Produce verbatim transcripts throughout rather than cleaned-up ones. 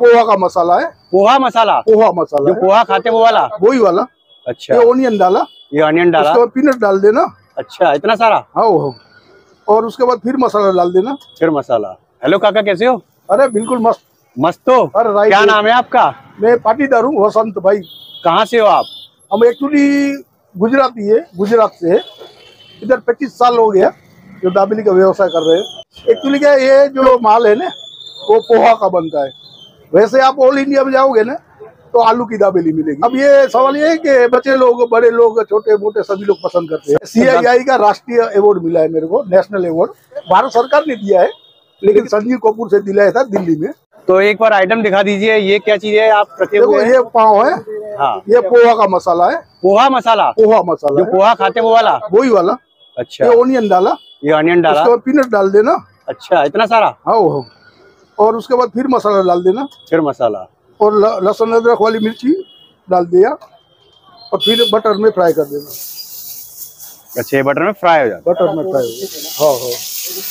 पोहा का मसाला है। पोहा मसाला? पोहा मसाला जो पोहा खाते हैं वो वाला? वही वाला। अच्छा, ये ऑनियन डाला, ये ऑनियन डाला, उसके बाद पीनट डाल देना। अच्छा, इतना सारा? हाँ, और उसके बाद फिर मसाला डाल देना। फिर मसाला। हेलो काका, कैसे हो? अरे बिल्कुल मस्त मस्त। तो अरे क्या नाम है आपका? मैं पाटीदार हूँ, वसंत भाई। कहाँ से हो आप? हम एक्चुअली गुजराती है, गुजरात से। इधर पच्चीस साल हो गया जो दाबेली का व्यवसाय कर रहे हैं। एक्चुअली क्या ये जो माल है ना वो पोहा का बनता है। वैसे आप ऑल इंडिया में जाओगे ना तो आलू की दाबेली मिलेगी। अब ये सवाल ये है कि बच्चे लोग, बड़े लोग, छोटे मोटे सभी लोग पसंद करते हैं। सी आई आई का राष्ट्रीय अवार्ड मिला है मेरे को, नेशनल अवार्ड भारत सरकार ने दिया है, लेकिन संजीव कपूर से दिलाया था दिल्ली में। तो एक बार आइटम दिखा दीजिए, ये क्या चीज है आप रखे हुए हैं? ये पाव है। हाँ, ये पोहा का मसाला है। पोहा मसाला? पोहा मसाला जो पोहा खाते हैं वो वाला? वही वाला। अच्छा, ये ऑनियन डाला, ये ऑनियन डाला, उसके बाद पीनट डाल देना। अच्छा, इतना सारा? हाँ, और उसके बाद फिर मसाला डाल देना। फिर मसाला और लहसुन अदरक वाली मिर्ची डाल दिया और फिर बटर में फ्राई कर देना। अच्छा, बटर में फ्राई हो जाता? बटर में फ्राई हो जाता। हाँ हाँ।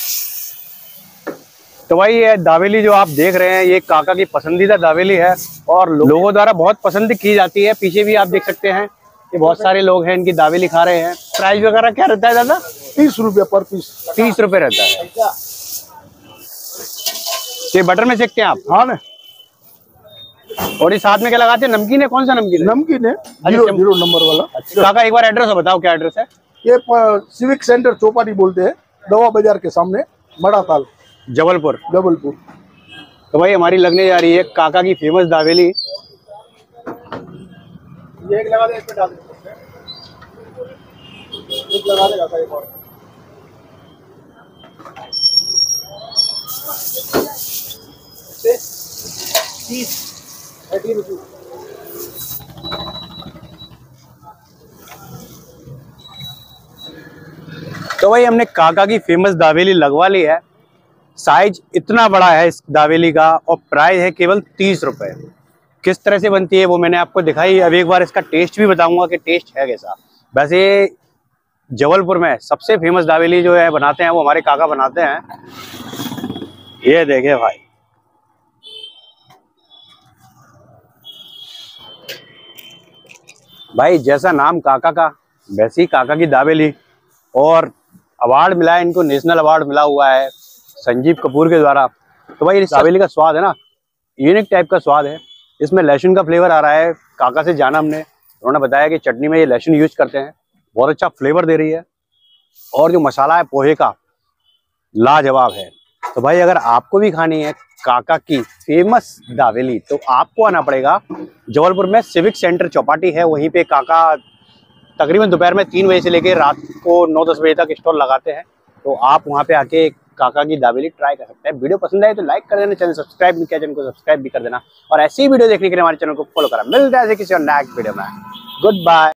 तो भाई ये दाबेली जो आप देख रहे हैं ये काका की पसंदीदा दाबेली है और लोगों द्वारा बहुत पसंद की जाती है। पीछे भी आप देख सकते हैं कि बहुत सारे लोग हैं इनकी दाबेली खा रहे हैं। प्राइस वगैरह क्या रहता है दादा? तीस रुपया पर पीस। तीस रुपए रहता है। ये बटर में सेकते हैं आप? हाँ ना। और इस साथ में क्या लगाते हैं? नमकीन है? कौन सा नमकीन है? नमकीन है, जीरो जीरो नंबर वाला। अच्छा काका, एक बार एड्रेस बताओ, क्या एड्रेस है? ये सिविक सेंटर चौपाटी बोलते हैं, दवा बाजार के सामने, बड़ा ताल, जबलपुर। जबलपुर। तो भाई हमारी लगने जा रही है काका की फेमस दाबेली। ये एक लगा दे, इस पे डाल दे, एक लगा देगा काका, एक और। तो भाई हमने काका की फेमस दाबेली लगवा ली है। साइज इतना बड़ा है इस दाबेली का और प्राइस है केवल तीस रुपए। किस तरह से बनती है वो मैंने आपको दिखाई। अब एक बार इसका टेस्ट भी बताऊंगा कि टेस्ट है कैसा। वैसे जबलपुर में सबसे फेमस दाबेली जो है बनाते हैं वो हमारे काका बनाते हैं। ये देखे भाई, भाई जैसा नाम काका का वैसी ही काका की दाबेली। और अवार्ड मिला है इनको, नेशनल अवार्ड मिला हुआ है संजीव कपूर के द्वारा। तो भाई इस दाबेली का स्वाद है ना, यूनिक टाइप का स्वाद है। इसमें लहसुन का फ्लेवर आ रहा है। काका से जाना हमने, उन्होंने बताया कि चटनी में ये लहसुन यूज करते हैं, बहुत अच्छा फ्लेवर दे रही है। और जो मसाला है पोहे का, लाजवाब है। तो भाई अगर आपको भी खानी है काका की फेमस दाबेली तो आपको आना पड़ेगा जबलपुर में। सिविक सेंटर चौपाटी है, वहीं पे काका तकरीबन दोपहर में तीन बजे से लेकर रात को नौ दस बजे तक स्टॉल लगाते हैं। तो आप वहां पे आके काका की दाबेली ट्राई कर सकते हैं। वीडियो पसंद आए तो लाइक कर देना, चैनल सब्सक्राइब नहीं किया चैनल को सब्सक्राइब भी कर देना और ऐसी ही वीडियो देखने के लिए हमारे चैनल को फॉलो करा। मिलता है किसी और नेक्स्ट वीडियो में। Good bye.